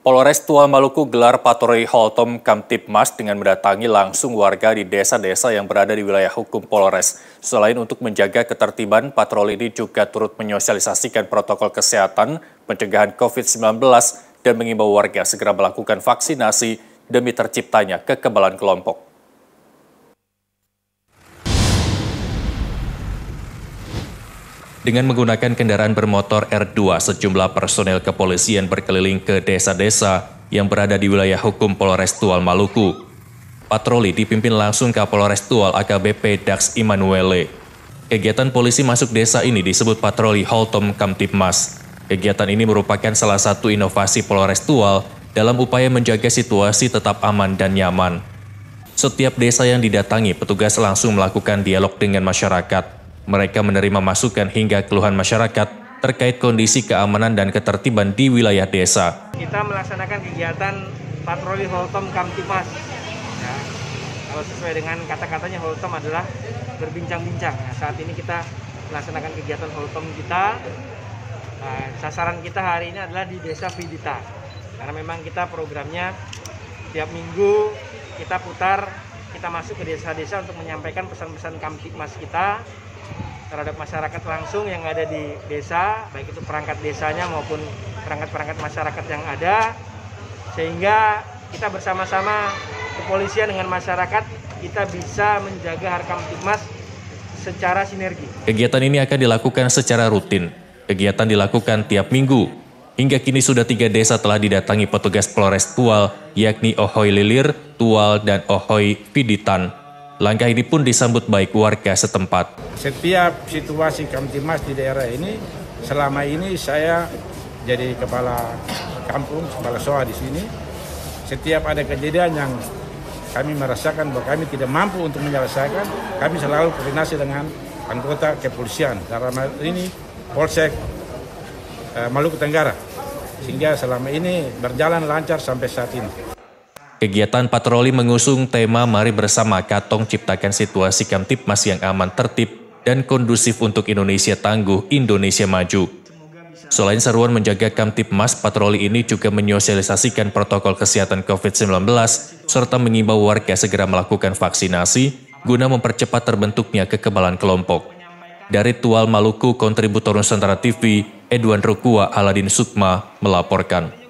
Polres Tual Maluku gelar patroli Holtom Kamtibmas dengan mendatangi langsung warga di desa-desa yang berada di wilayah hukum Polres. Selain untuk menjaga ketertiban, patroli ini juga turut menyosialisasikan protokol kesehatan, pencegahan COVID-19, dan mengimbau warga segera melakukan vaksinasi demi terciptanya kekebalan kelompok. Dengan menggunakan kendaraan bermotor R2, sejumlah personel kepolisian berkeliling ke desa-desa yang berada di wilayah hukum Polres Tual Maluku. Patroli dipimpin langsung Kapolres Tual AKBP Dax Immanuele. Kegiatan polisi masuk desa ini disebut patroli Holtom Kamtibmas. Kegiatan ini merupakan salah satu inovasi Polres Tual dalam upaya menjaga situasi tetap aman dan nyaman. Setiap desa yang didatangi, petugas langsung melakukan dialog dengan masyarakat. Mereka menerima masukan hingga keluhan masyarakat terkait kondisi keamanan dan ketertiban di wilayah desa. Kita melaksanakan kegiatan patroli Holtom Kamtibmas. Ya, kalau sesuai dengan kata-katanya, Holtom adalah berbincang-bincang. Nah, saat ini kita melaksanakan kegiatan Holtom kita. Nah, sasaran kita hari ini adalah di Desa Vidita. Karena memang kita programnya tiap minggu kita putar, kita masuk ke desa-desa untuk menyampaikan pesan-pesan Kamtibmas kita terhadap masyarakat langsung yang ada di desa, baik itu perangkat desanya maupun perangkat-perangkat masyarakat yang ada, sehingga kita bersama-sama kepolisian dengan masyarakat, kita bisa menjaga Kamtibmas secara sinergi. Kegiatan ini akan dilakukan secara rutin. Kegiatan dilakukan tiap minggu. Hingga kini sudah 3 desa telah didatangi petugas Polres Tual, yakni Ohoy Lilir, Tual, dan Ohoy Viditan. Langkah ini pun disambut baik warga setempat. Setiap situasi Kamtibmas di daerah ini, selama ini saya jadi kepala kampung, kepala SOA di sini. Setiap ada kejadian yang kami merasakan bahwa kami tidak mampu untuk menyelesaikan, kami selalu koordinasi dengan anggota kepolisian. Dalam hal ini Polsek Maluku Tenggara. Sehingga selama ini berjalan lancar sampai saat ini. Kegiatan patroli mengusung tema Mari Bersama Katong Ciptakan Situasi Kamtibmas yang aman, tertib, dan kondusif untuk Indonesia Tangguh, Indonesia Maju. Selain seruan menjaga Kamtibmas, patroli ini juga menyosialisasikan protokol kesehatan COVID-19 serta mengimbau warga segera melakukan vaksinasi guna mempercepat terbentuknya kekebalan kelompok. Dari Tual Maluku, kontributor Nusantara TV, Edwan Rukua Aladin Sukma melaporkan.